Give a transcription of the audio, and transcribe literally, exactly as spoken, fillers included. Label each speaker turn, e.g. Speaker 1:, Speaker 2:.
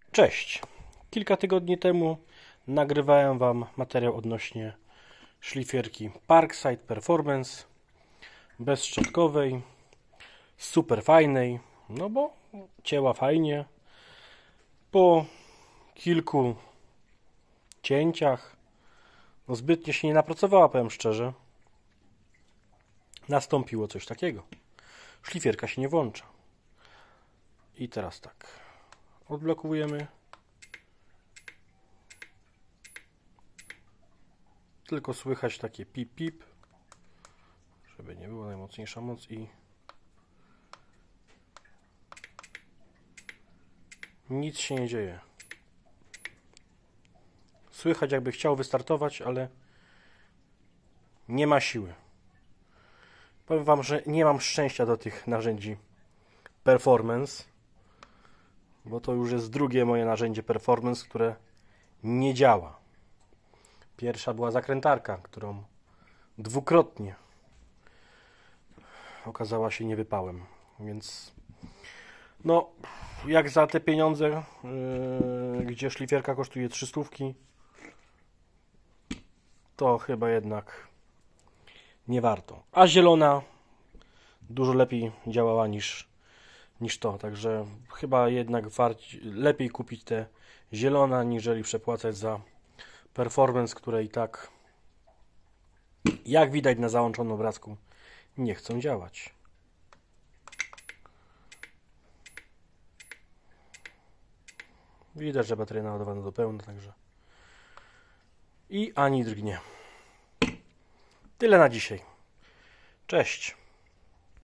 Speaker 1: Cześć! Kilka tygodni temu nagrywałem Wam materiał odnośnie szlifierki Parkside Performance bezszczotkowej, super fajnej, no bo cięła fajnie. Po kilku cięciach, no zbytnio się nie napracowała, powiem szczerze, nastąpiło coś takiego. Szlifierka się nie włącza. I teraz tak, odblokowujemy. Tylko słychać takie pip pip, żeby nie była najmocniejsza moc i nic się nie dzieje. Słychać, jakby chciał wystartować, ale nie ma siły. Powiem Wam, że nie mam szczęścia do tych narzędzi Performance, bo to już jest drugie moje narzędzie Performance, które nie działa. Pierwsza była zakrętarka, którą dwukrotnie okazała się niewypałem, więc no, jak za te pieniądze, yy, gdzie szlifierka kosztuje trzy stówki, to chyba jednak nie warto. A zielona dużo lepiej działała niż, niż to, także chyba jednak warci, lepiej kupić te zielona, niżeli przepłacać za Performance, które i tak, jak widać na załączonym obrazku, nie chcą działać. Widać, że bateria naładowana do pełna, także i ani drgnie. Tyle na dzisiaj. Cześć.